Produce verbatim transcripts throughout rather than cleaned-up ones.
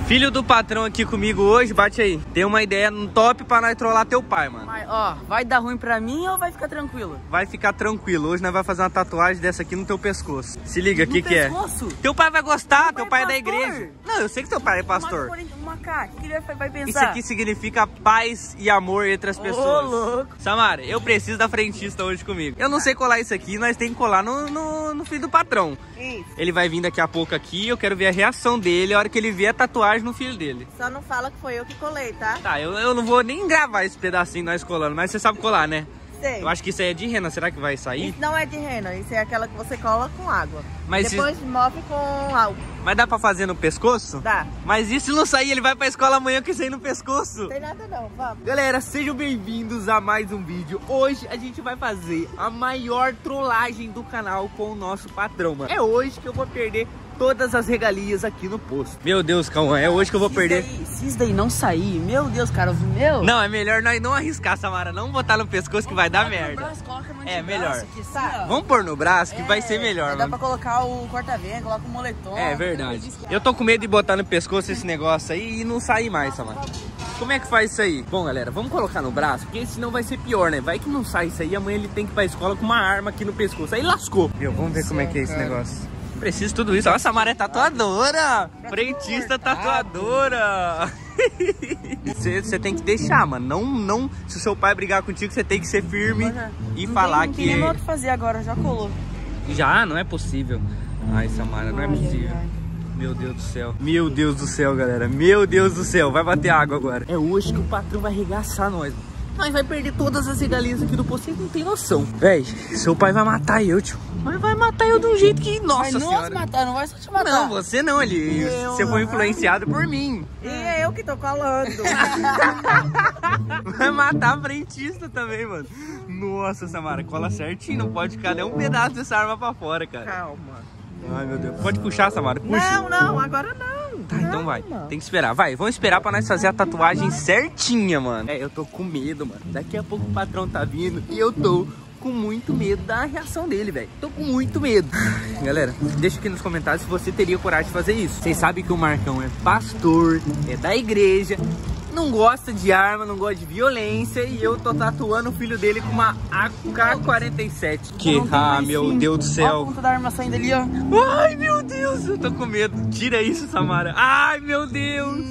Filho do patrão aqui comigo hoje, bate aí. Tem uma ideia top pra nós trollar teu pai, mano. Mas, ó, vai dar ruim pra mim ou vai ficar tranquilo? Vai ficar tranquilo. Hoje nós vamos fazer uma tatuagem dessa aqui no teu pescoço. Se liga, o que que é? Teu pai vai gostar, teu pai é da igreja. Não, eu sei que teu pai é pastor. Uma cara, o que ele vai pensar? Isso aqui significa paz e amor entre as pessoas. Ô, louco. Samara, eu preciso da frentista hoje comigo. Eu não sei colar isso aqui, nós temos que colar no, no, no filho do patrão. Isso. Ele vai vir daqui a pouco aqui, eu quero ver a reação dele, a hora que ele ver a tatuagem no filho dele. Só não fala que foi eu que colei, tá? Tá, eu, eu não vou nem gravar esse pedacinho nós colando, mas você sabe colar, né? Sei. Eu acho que isso aí é de rena, será que vai sair? Isso não é de rena, isso é aquela que você cola com água. Mas depois se... move com álcool. Mas dá pra fazer no pescoço? Dá. Mas e se não sair, ele vai pra escola amanhã com isso aí no pescoço? Não tem nada não, vamos. Galera, sejam bem-vindos a mais um vídeo. Hoje a gente vai fazer a maior trollagem do canal com o nosso patrão, mano. É hoje que eu vou perder todas as regalias aqui no posto. Meu Deus, Cauã, é hoje que eu vou se perder. Daí, se isso daí não sair, meu Deus, cara, meu. Não, é melhor nós não arriscar, Samara. Não botar no pescoço que vai dar merda. Braço, coloca no É, melhor. aqui, tá. Vamos pôr no braço que É, vai ser melhor, dá mano. pra colocar o corta-vento, coloca o moletom. É verdade. Eu tô com medo de botar no pescoço esse negócio aí e não sair mais, Samara. Como é que faz isso aí? Bom, galera, vamos colocar no braço, porque senão vai ser pior, né? Vai que não sai isso aí, amanhã ele tem que ir pra escola com uma arma aqui no pescoço. Aí lascou. Meu, vamos ver como é que é esse negócio. Preciso de tudo isso. Olha, a Samara é tatuadora. Frentista tatuadora. Você tem que deixar, mano. Não, não. Se o seu pai brigar contigo, você tem que ser firme é. e não falar tem, não que. Não tem nem o que fazer agora, já colou. Já? Não é possível. Ai, Samara, não é possível. Meu Deus do céu. Meu Deus do céu, galera. Meu Deus do céu. Vai bater água agora. É hoje que o patrão vai arregaçar nós, mano. Nós vai perder todas as regalias aqui do posto. Vocês não tem noção. Véi, seu pai vai matar eu, tio. Mas vai matar eu de um jeito que, nossa vai senhora. Não matar, não vai só te matar. Não, você não, ele. Eu... Você foi influenciado por mim. E é eu que tô colando. Vai matar a frentista também, mano. Nossa, Samara, cola certinho. Não pode ficar nem um pedaço dessa arma pra fora, cara. Calma. Ai, meu Deus. Pode puxar, Samara? Puxa. Não, não, agora não. Tá, não, então vai. Mano. Tem que esperar. Vai, vamos esperar pra nós fazer a tatuagem certinha, mano. É, eu tô com medo, mano. Daqui a pouco o patrão tá vindo e eu tô com muito medo da reação dele, velho. Tô com muito medo. Galera, deixa aqui nos comentários se você teria coragem de fazer isso. Vocês sabem que o Marcão é pastor, é da igreja, não gosta de arma, não gosta de violência, e eu tô tatuando o filho dele com uma A K quarenta e sete. Que, ah, meu Deus do céu. Olha a ponta da arma saindo ali, ó. Ai, meu Deus, eu tô com medo. Tira isso, Samara. Ai, meu Deus.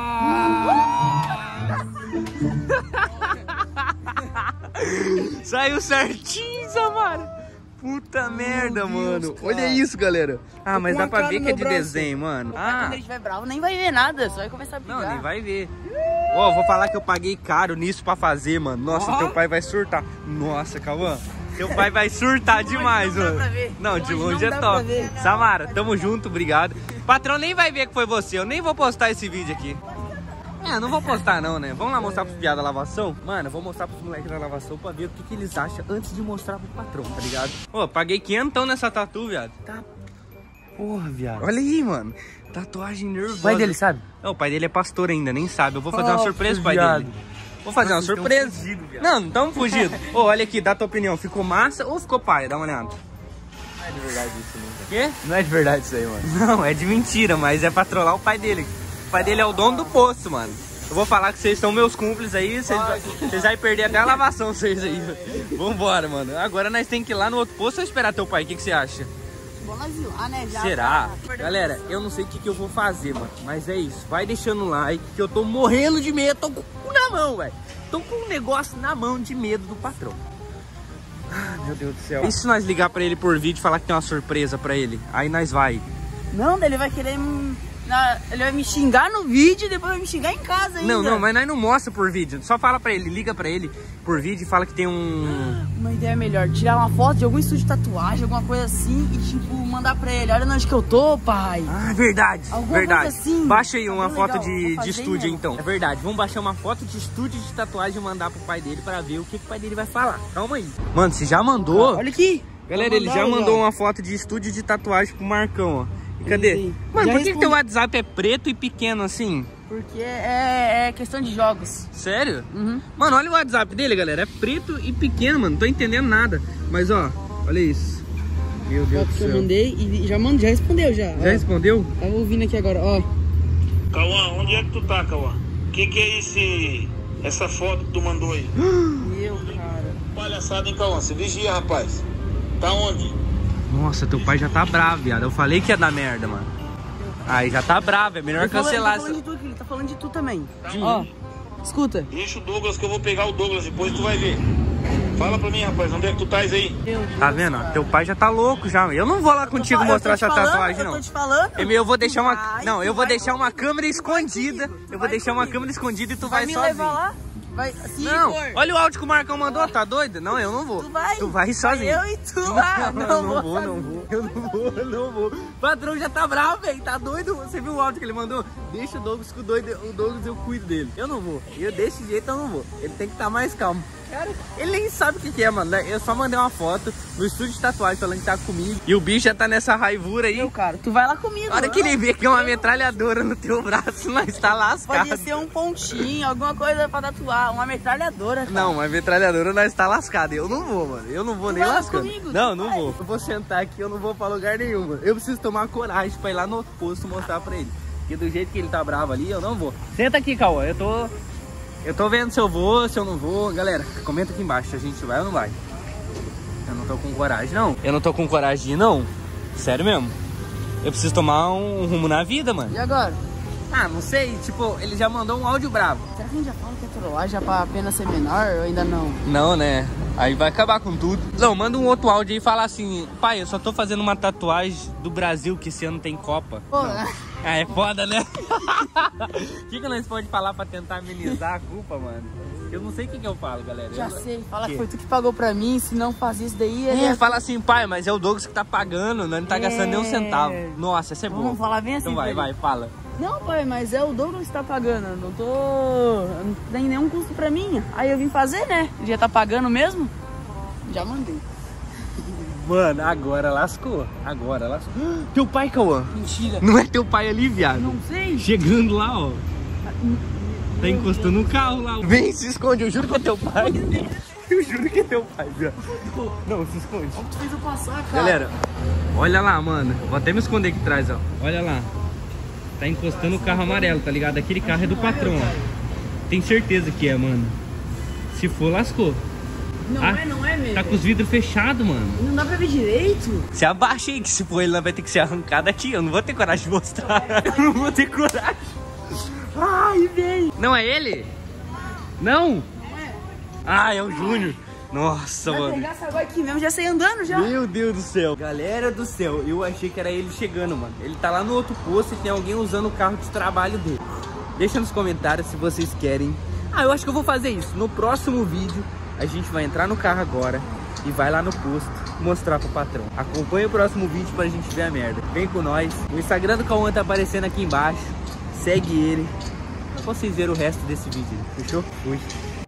Saiu certinho, Samara. Puta merda, Deus, mano. Cara. Olha isso, galera. Ah, mas dá pra ver que é de braço. Desenho, mano. Ah. Quando ele estiver bravo, nem vai ver nada. Só vai começar a brigar. Não, nem vai ver. Ó, oh, vou falar que eu paguei caro nisso pra fazer, mano. Nossa, oh. Teu pai vai surtar. Nossa, Cauã. Teu pai vai surtar de demais, não mano. Dá pra ver. Não, de longe, longe é top. Samara, tamo junto, obrigado. Patrão nem vai ver que foi você. Eu nem vou postar esse vídeo aqui. É, não vou postar não, né? Vamos lá mostrar pros piadas da lavação? Mano, eu vou mostrar pros moleques da lavação pra ver o que, que eles acham antes de mostrar pro patrão, tá ligado? Ô, paguei quinhentão nessa tatu, viado. Tá. Porra, viado. Olha aí, mano. Tatuagem nervosa. O pai dele sabe? Não, o pai dele é pastor ainda, nem sabe. Eu vou fazer oh, uma surpresa pro pai viado. dele. Vou fazer uma surpresa. Fugido, não, não tamo fugido. Ô, olha aqui, dá tua opinião. Ficou massa ou ficou paia? Dá uma olhada. Não é de verdade isso, não. Quê? Não é de verdade isso aí, mano. Não, é de mentira, mas é pra trollar o pai dele. O pai dele é o dono do posto, mano. Eu vou falar que vocês são meus cúmplices aí, vocês, vocês vão perder até a lavação, vocês aí. Vambora, mano. Agora nós temos que ir lá no outro posto ou esperar teu pai? O que, que você acha? Vamos lá, né? Já será? Tá... Galera, eu não sei o que, que eu vou fazer, mano. Mas é isso. Vai deixando o like, que eu tô morrendo de medo. Tô com o cu na mão, velho. Tô com um negócio na mão de medo do patrão. Ah, meu Deus do céu. E se nós ligar pra ele por vídeo e falar que tem uma surpresa pra ele? Aí nós vai. Não, ele vai querer... Na, ele vai me xingar no vídeo e depois vai me xingar em casa ainda. Não, não, mas nós não mostra por vídeo. Só fala pra ele, liga pra ele por vídeo e fala que tem um... Uma ideia melhor, tirar uma foto de algum estúdio de tatuagem, alguma coisa assim e tipo, mandar pra ele. Olha onde que eu tô, pai. Ah, verdade, alguma verdade. Coisa assim. Baixa aí uma tá foto legal. de, de estúdio mesmo. então. É verdade, vamos baixar uma foto de estúdio de tatuagem e mandar pro pai dele pra ver o que, que o pai dele vai falar. Calma aí. Mano, você já mandou? Ah, olha aqui. Galera, ele já mandou uma foto de estúdio de tatuagem pro Marcão, ó. Cadê? Mano, já por que, que teu respondi. WhatsApp é preto e pequeno assim? Porque é, é questão de jogos. Sério? Uhum. Mano, olha o WhatsApp dele, galera. É preto e pequeno, mano. Não tô entendendo nada. Mas, ó, olha isso. Meu Deus do céu. Eu mandei e já, mandei, já respondeu já. Já ó. respondeu? Tava ouvindo aqui agora, ó. Cauã, onde é que tu tá, Cauã? Que que é esse... essa foto que tu mandou aí? Meu, cara. Palhaçada, hein, Cauã? Se vigia, rapaz. Tá onde? Nossa, teu pai já tá bravo, viado. Eu falei que ia dar merda, mano. Aí já tá bravo, é melhor Ele falou- cancelar Ele tá falando essa... de tu aqui, ele tá falando de tu também. De Ó, mim? escuta. Deixa o Douglas que eu vou pegar o Douglas, depois tu vai ver. Fala pra mim, rapaz, onde é que tu tá aí? Meu Tá Deus, vendo? cara. Teu pai já tá louco já. Eu não vou lá contigo Eu tô mostrar te essa falando, tatuagem, Eu não. tô te falando. Eu eu vou deixar uma... Vai, Não, eu tu vou vai deixar uma comigo. câmera Tu vai escondida. comigo. Tu Eu vou vai deixar uma comigo. câmera escondida e tu Vai vai me sozinho. levar lá? Vai, se Não, for. olha o áudio que o Marcão mandou, tá doido? Não, eu não vou. Tu vai. Tu vai sozinho. Eu e tu lá. Não, Não, eu não vou, não sozinho. vou. Eu não vou, eu não vou. O patrão já tá bravo, velho. Tá doido? Você viu o áudio que ele mandou? Deixa o Douglas com o doido. O Douglas eu cuido dele. Eu não vou. Eu desse jeito eu não vou. Ele tem que estar mais calmo. Cara, ele nem sabe o que, que é, mano. Eu só mandei uma foto no estúdio de tatuagem falando que tá comigo. E o bicho já tá nessa raivura aí. Meu, cara, tu vai lá comigo. Na hora que ele vê que é uma metralhadora no teu braço, nós tá lascado. Pode ser um pontinho, alguma coisa pra tatuar. Uma metralhadora, cara. Não, uma metralhadora nós tá lascado. Eu não vou, mano. Eu não vou Tu nem vai lá lascando. comigo, Não, tu não vai. vou. Eu vou sentar aqui, eu não vou pra lugar nenhum, mano. Eu preciso tomar coragem pra ir lá no outro posto mostrar pra ele. Porque do jeito que ele tá bravo ali, eu não vou. Senta aqui, Cauã. Eu tô... Eu tô vendo se eu vou, se eu não vou. Galera, comenta aqui embaixo se a gente vai ou não vai. Eu não tô com coragem, não. Eu não tô com coragem de ir, não. Sério mesmo. Eu preciso tomar um rumo na vida, mano. E agora? Ah, não sei. Tipo, ele já mandou um áudio bravo. Será que a gente já fala que é trollagem pra apenas ser menor ou ainda não? Não, né? Aí vai acabar com tudo. Não, manda um outro áudio aí e fala assim: pai, eu só tô fazendo uma tatuagem do Brasil, que esse ano tem Copa. Pô, Não. Ah, é foda, né? O que, que nós podemos falar pra tentar amenizar a culpa, mano? Eu não sei o que, que eu falo, galera. já eu... sei. Fala Que? que foi tu que pagou pra mim, se não faz isso daí... É, É, fala assim, pai, mas é o Douglas que tá pagando, nós não tá gastando nem um É. centavo. Nossa, essa é boa. Vamos falar bem assim Então vai, pra vai, ele. fala. Não, pai, mas é o Douglas que tá pagando. Eu não tô... Não tem nenhum custo pra mim. Aí eu vim fazer, né? Ele já tá pagando mesmo? Já mandei. Mano, agora lascou. Agora lascou. Teu pai, Cauã. Mentira. Não é teu pai ali, viado? Não sei. Chegando lá, ó. Tá encostando no carro lá. Vem, se esconde, eu juro que é teu pai. Eu juro que é teu pai, viado. Não, se esconde. Tu fez eu passar, cara. Galera, olha lá, mano. Vou até me esconder aqui atrás, ó. Olha lá. Tá encostando o carro amarelo, tá ligado? Aquele carro é do patrão, ó. Tem certeza que é, mano. Se for, lascou. Não Ah, é, não é mesmo. Tá com os vidros fechados, mano. Não dá pra ver direito. Se abaixa aí, que se for ele, não vai ter que ser arrancado aqui. Eu não vou ter coragem de mostrar. Eu não vou ter coragem. Ai, velho. Não é ele? Não? Ah, é o Júnior. Nossa, Vai mano. pegar essa água aqui mesmo, já saí andando já. Meu Deus do céu. Galera do céu, eu achei que era ele chegando, mano. Ele tá lá no outro posto e tem alguém usando o carro de trabalho dele. Deixa nos comentários se vocês querem. Ah, eu acho que eu vou fazer isso. No próximo vídeo, a gente vai entrar no carro agora e vai lá no posto mostrar pro patrão. Acompanha o próximo vídeo pra gente ver a merda. Vem com nós. O Instagram do Cauã tá aparecendo aqui embaixo. Segue ele pra vocês verem o resto desse vídeo. Fechou? Fui.